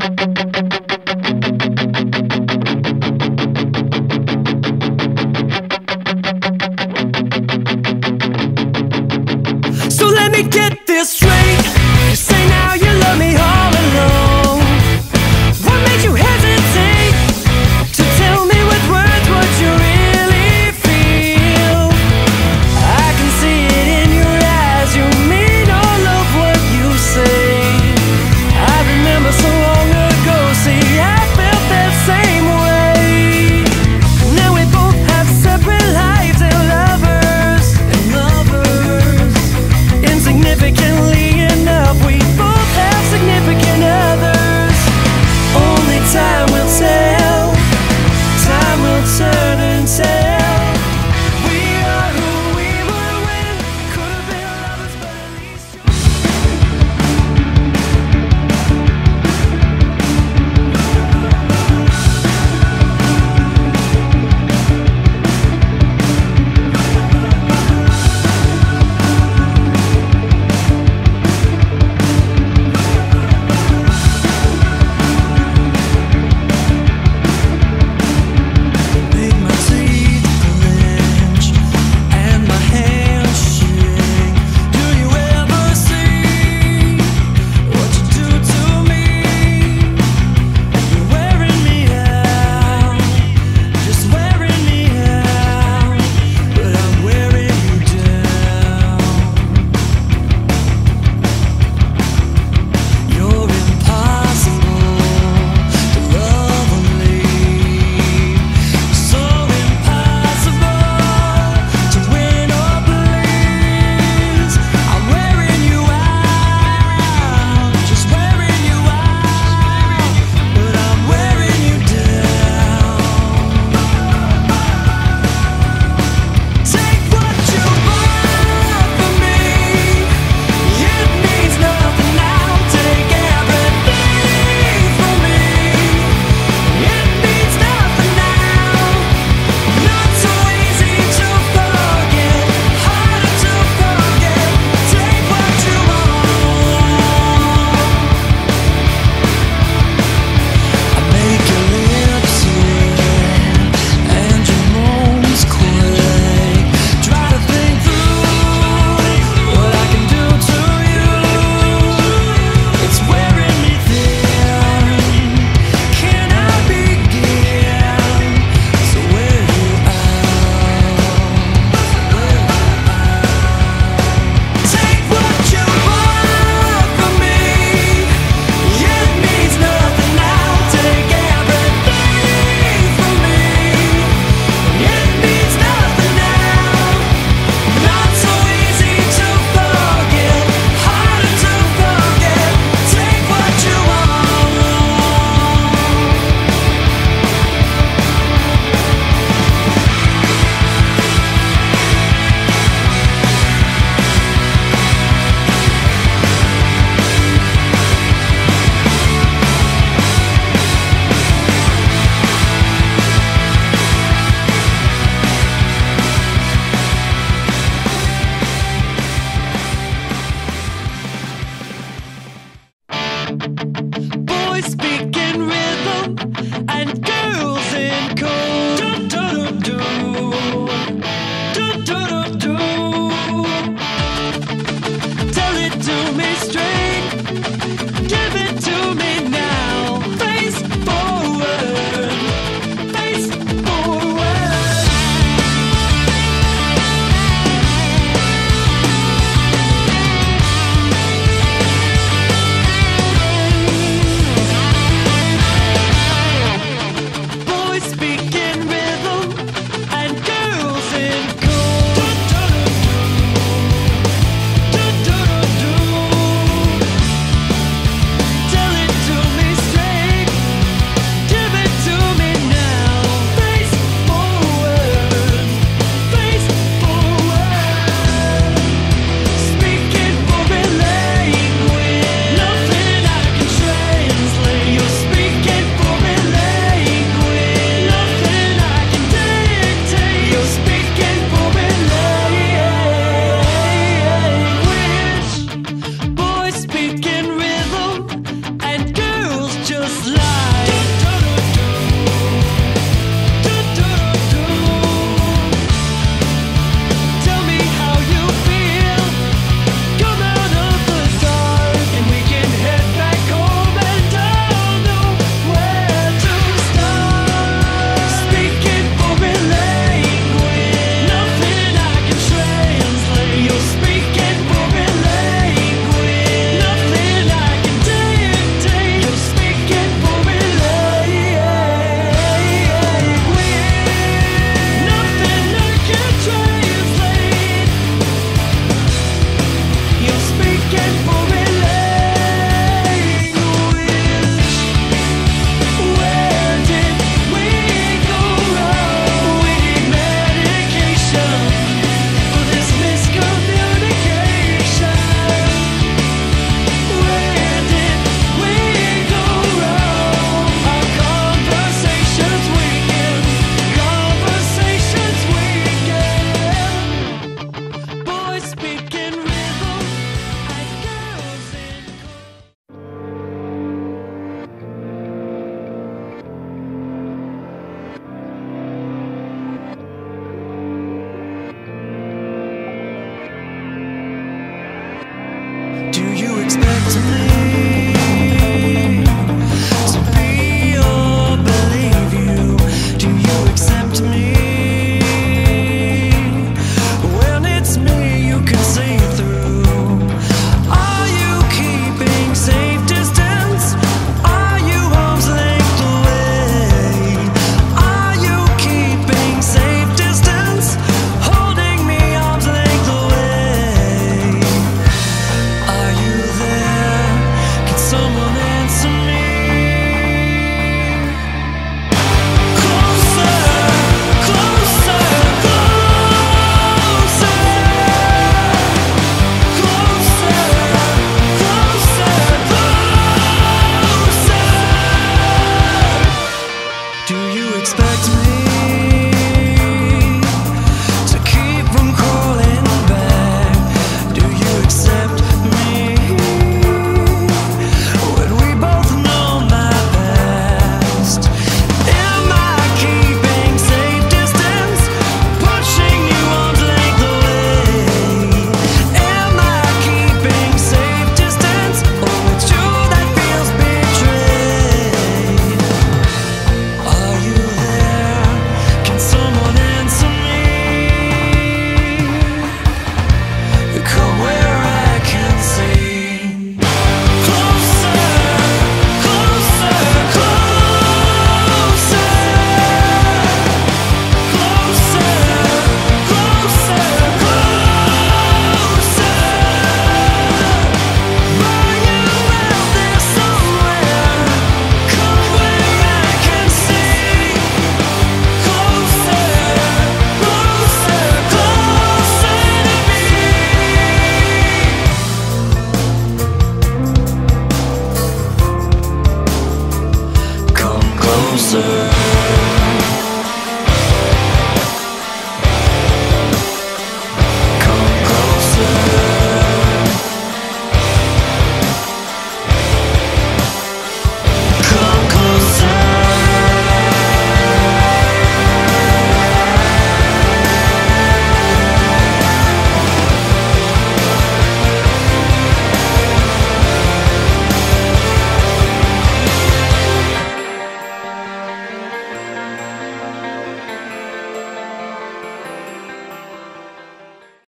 So let me get this straight. You say now you love me all alone. What made you hesitate to tell me with words what you really feel? I can see it in your eyes. You mean all of what you say. I remember so long ago. See, I felt that same way. Now we both have separate lives and lovers. Insignificantly enough, we both have significant others. Only time will tell. Time will turn and tell. We are who we were when could have been lovers, but at least boys speak in rhythm and girls in chorus.